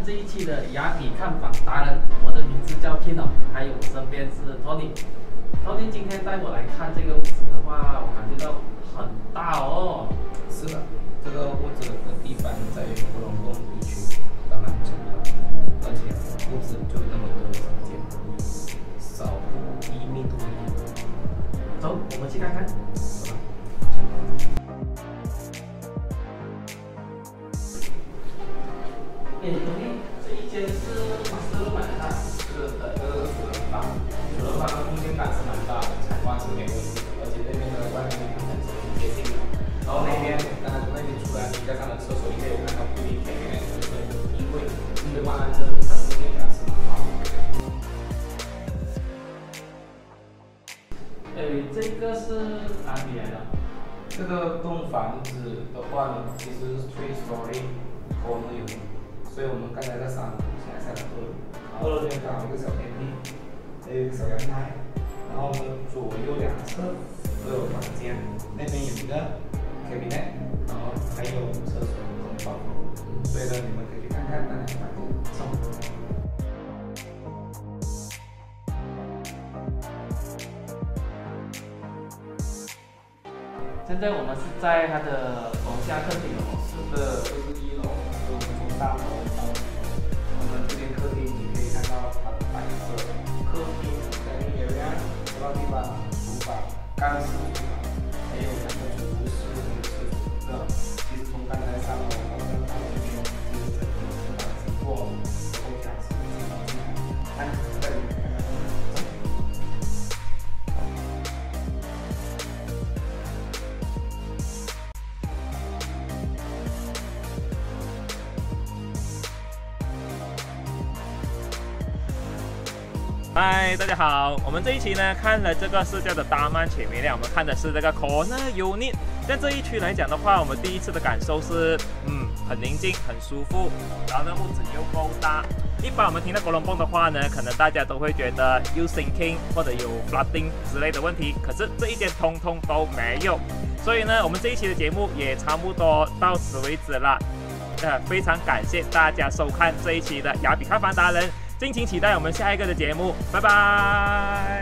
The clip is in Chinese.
这一期的雅痞看房达人，我的名字叫 Kino， 还有我身边是 Tony。Tony 今天带我来看这个屋子的话，我感觉到很大哦。 是的，这个屋子的地方在火龙洞地区，当然不错的，而且屋子就那么多的房间，少不低密度。 走，我们去看看。Tony， 这一间是4楼买的， 是的，这个是主人房，主人房的空间感是蛮大的，采光是没问题的，而且那边的外面的空是挺接近的。然后那边，当然从那边出来，你再看到厕所，也有看到玻璃前面就是衣柜，对吧？这空间感是蛮好的。 这个是哪里来的？ 这个栋房子的话呢，其实是 three story corner unit， 所以我们刚才在3楼，现在下到2楼。2楼这边搞一个小天地，还有一个小阳台，然后呢左右两侧都有房间，那边有一个 cabinet， 然后还有厕所空房，所以呢你们可以去看看那两个房间。 现在我们是在它的楼下客厅哦。 是的，这是1楼，所以我们从3楼到5楼，我们这边客厅你可以看到它的摆设，客厅、dining area、这个地方、厨房、干式厨房，还有2个储物室、1个厕所。其实从刚才3楼到2楼这边，其实整个是完成过，然后讲是进来，看这里看看。 嗨，大家好！我们这一期呢看了这个是叫做大曼前面，我们看的是这个 Corner Unit。在这一区来讲的话，我们第一次的感受是，很宁静，很舒服，然后呢屋子又够大。一般我们听到火龙洞的话呢，可能大家都会觉得有 sinking 或者有 flooding 之类的问题，可是这一间通通都没有。所以呢，我们这一期的节目也差不多到此为止了。非常感谢大家收看这一期的雅痞看房达人。敬请期待我们下一个的节目，拜拜。